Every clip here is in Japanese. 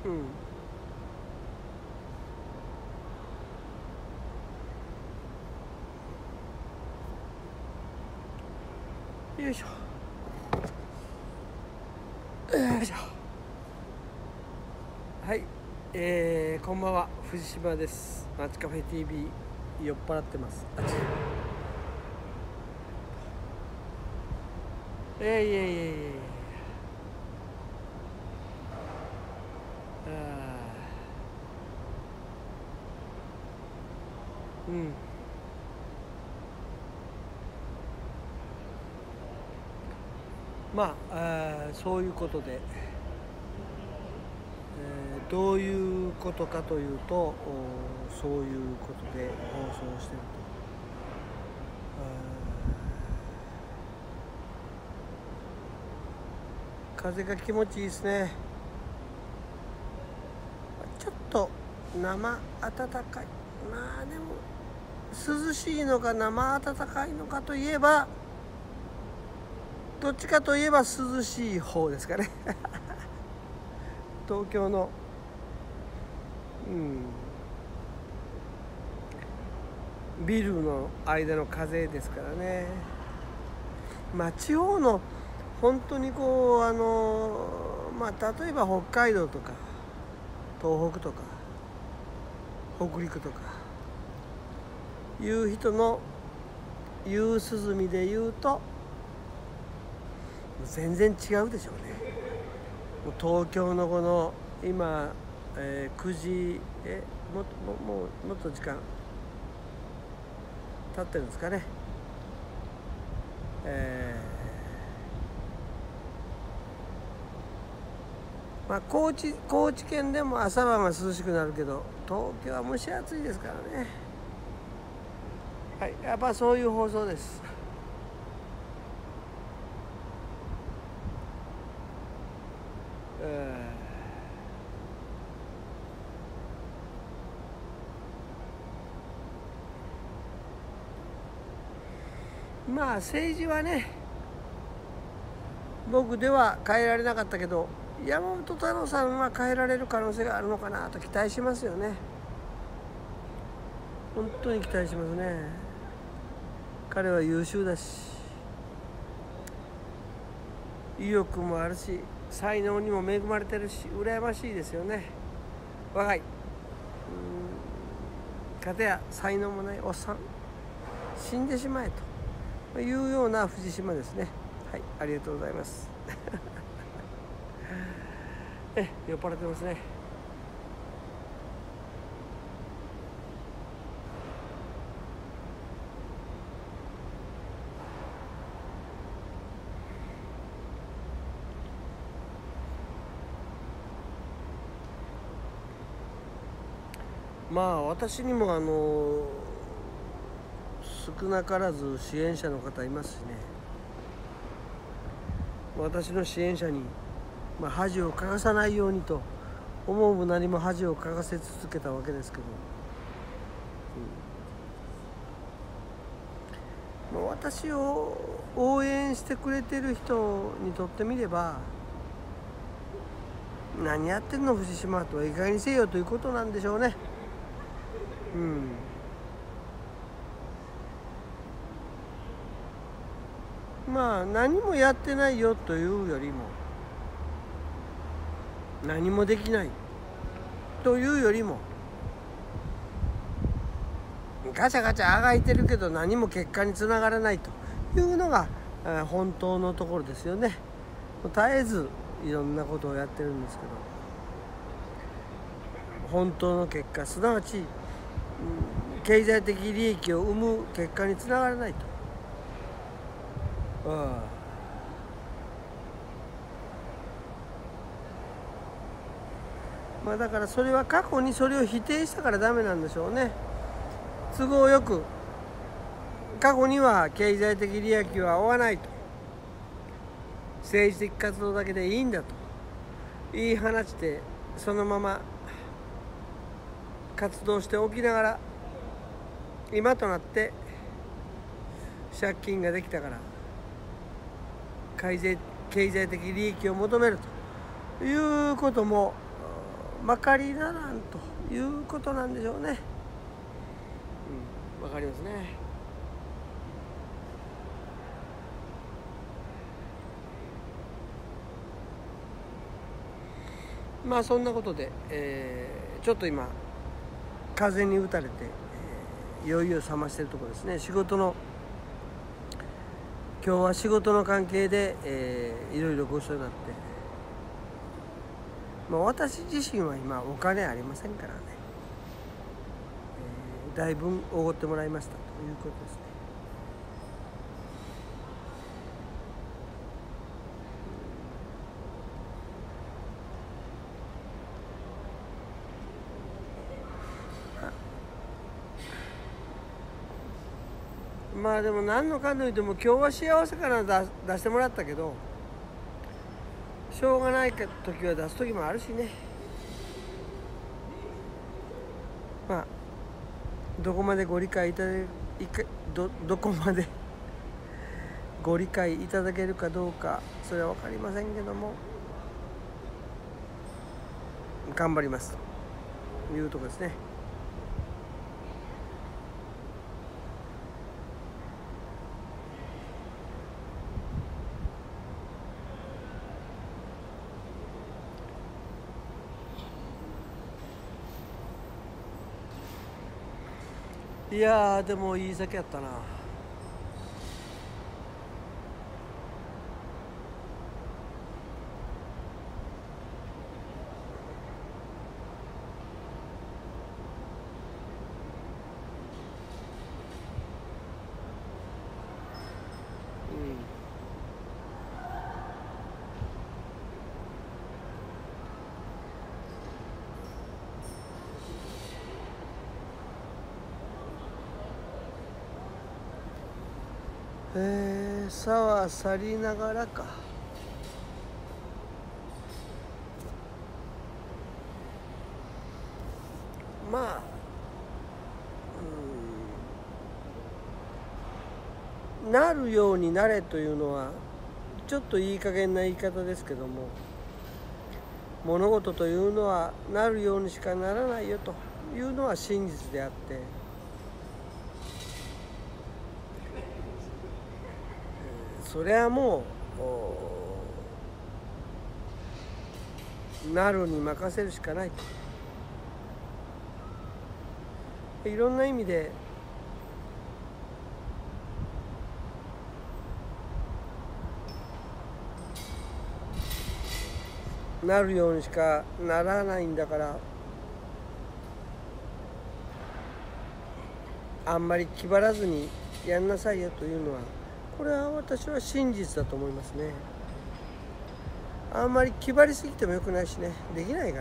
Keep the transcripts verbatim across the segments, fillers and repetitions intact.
うん、よいしょよいしょ。はい、えー、こんばんは、藤島です。マチカフェ ティービー 酔っ払ってます。あっちえー、いえいえいえあーうんまあ、あそういうことで、えー、どういうことかというと、そういうことで放送してると、風が気持ちいいですね。ちょっと生暖かい、まあでも涼しいのか生暖かいのかといえば、どっちかといえば涼しい方ですかね東京の、うん、ビルの間の風ですからね。まあ地方の本当にこうあのまあ例えば北海道とか東北とか北陸とかいう人の夕涼みで言うと全然違うでしょうね。もう東京のこの今、えー、くじえもっともうもっと時間経ってるんですかね。えー、まあ高知高知県でも朝晩は涼しくなるけど、東京は蒸し暑いですからね。はい、やっぱそういう放送です。えー、まあ政治はね、僕では変えられなかったけど、山本太郎さんは変えられる可能性があるのかなと期待しますよね。本当に期待しますね。彼は優秀だし、意欲もあるし、才能にも恵まれてるし、羨ましいですよね。若い、うん、かたや才能もないおっさん、死んでしまえというような藤島ですね。はい、ありがとうございますえ、酔っ払ってますね。まあ私にもあの少なからず支援者の方いますしね。私の支援者に、まあ、恥をかかさないようにと思うも何も恥をかかせ続けたわけですけど、うん、まあ、私を応援してくれてる人にとってみれば、何やってんの藤島とはいい加減にせよということなんでしょうね。うん、まあ何もやってないよというよりも、何もできないというよりも、ガチャガチャあがいてるけど何も結果につながらないというのが本当のところですよね。絶えずいろんなことをやってるんですけど、本当の結果、すなわち、うん、経済的利益を生む結果につながらないと。ああ、まあだからそれは過去にそれを否定したからダメなんでしょうね。都合よく過去には経済的利益は負わないと、政治的活動だけでいいんだと言い放ちて、そのまま活動しておきながら、今となって借金ができたから経済的利益を求めるということもまかりならんということなんでしょうね。うん、わかりますね。まあそんなことで、えー、ちょっと今風に打たれて、えー、酔いを覚ましているところですね。仕事の今日は仕事の関係で、えー、いろいろご一緒になって、まあ、私自身は今お金ありませんからね、えー、だいぶおごってもらいましたということですね。まあでも何のかんの言っても今日は幸せから出出してもらったけど、しょうがない時は出す時もあるしね。まあどこまでご理解いただけどどこまでご理解いただけるかどうかそれは分かりませんけども、頑張りますというところですね。いやーでもいい酒やったな。えー、さは去りながらか。まあうんなるようになれというのはちょっといい加減な言い方ですけども、物事というのはなるようにしかならないよというのは真実であって、それはもうなるに任せるしかないと。いろんな意味でなるようにしかならないんだから、あんまり気張らずにやんなさいよというのは、これは私は真実だと思いますね。あんまり気張りすぎてもよくないしね、できないから。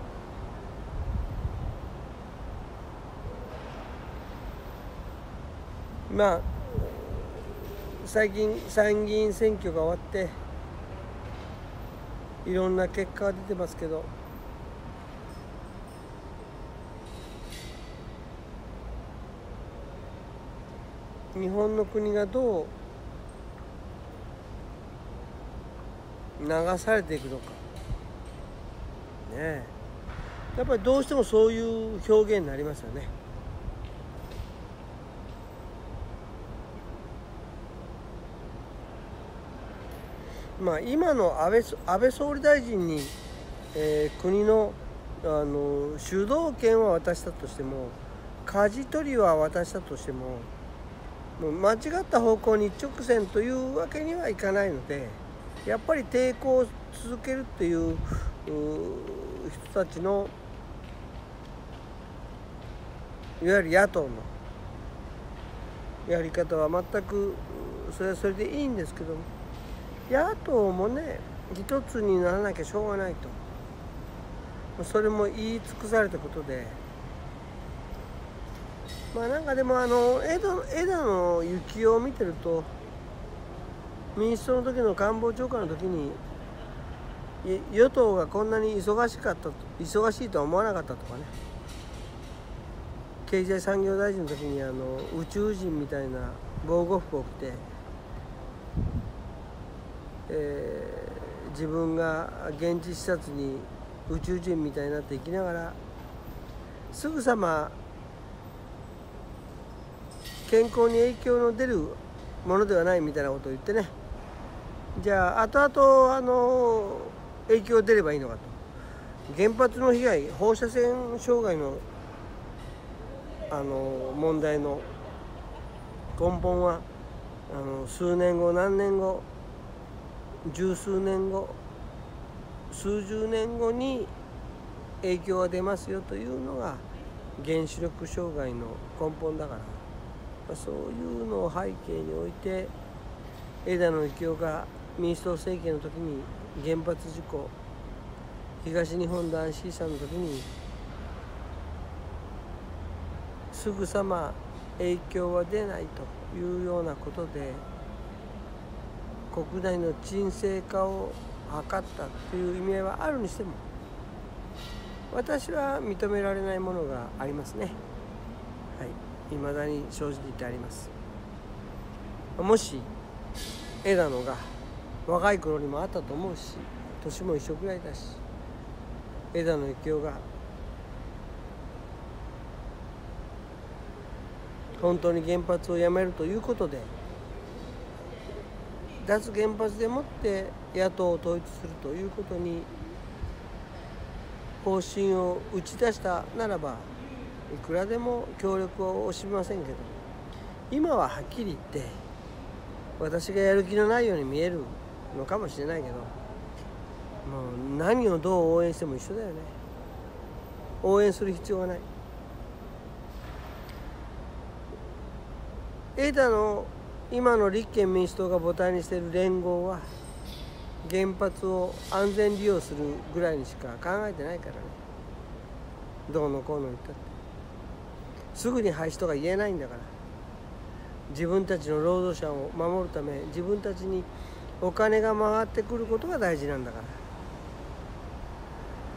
まあ最近参議院選挙が終わっていろんな結果が出てますけど、日本の国がどう流されていくのかねえ、やっぱりどうしてもそういう表現になりますよね。まあ今の安倍、安倍総理大臣に、えー、国の、あの主導権は渡したとしても、舵取りは渡したとしても、もう間違った方向に一直線というわけにはいかないので、やっぱり抵抗を続けるっていう人たちのいわゆる野党のやり方は全くそれはそれでいいんですけども、野党もね一つにならなきゃしょうがないと、それも言い尽くされたことで、まあなんかでもあの枝野、枝野幸男を見てると、民主党の時の官房長官の時に与党がこんなに忙しかったと忙しいとは思わなかったとかね、経済産業大臣の時にあの宇宙人みたいな防護服を着て、えー、自分が現地視察に宇宙人みたいになって生きながらすぐさま健康に影響の出るものではないみたいなことを言ってね、じゃあ後々あの影響出ればいいのかと。原発の被害、放射線障害のあの問題の根本はあの数年後、何年後、十数年後、数十年後に影響が出ますよというのが原子力障害の根本だから、そういうのを背景に置いて枝野幸男が民主党政権の時に原発事故、東日本大震災の時にすぐさま影響は出ないというようなことで国内の沈静化を図ったという意味合いはあるにしても、私は認められないものがありますね。はい、未だに正直言ってあります。もし枝野が若い頃にもあったと思うし、年も一緒くらいだし、枝野幸男が本当に原発をやめるということで、脱原発でもって野党を統一するということに方針を打ち出したならば、いくらでも協力を惜しみませんけど、今ははっきり言って私がやる気のないように見えるのかもしれないけど、もう何をどう応援しても一緒だよね。応援する必要がない。枝野、今の立憲民主党が母体にしている連合は原発を安全利用するぐらいにしか考えてないからね。どうのこうの言ったってすぐに廃止とか言えないんだから。自分たちの労働者を守るため、自分たちにお金が回ってくることが大事なんだから、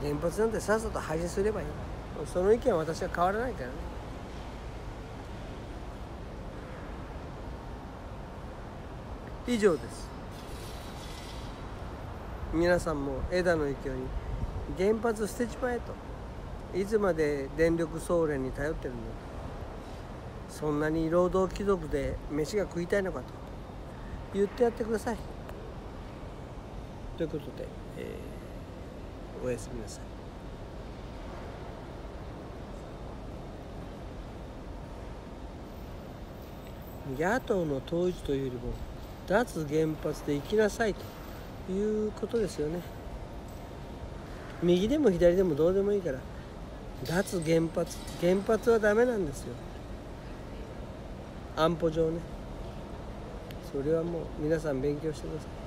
原発なんてさっさと廃止すればいい。その意見は私は変わらないからね。以上です。皆さんも枝野幸男に原発捨てちまえと、いつまで電力送連に頼ってるんだと、そんなに労働貴族で飯が食いたいのかと言ってやってください。ということで、えー、おやすみなさい。野党の統一というよりも脱原発で行きなさいということですよね。右でも左でもどうでもいいから、脱原発、原発はダメなんですよ、安保上ね。それはもう皆さん勉強してください。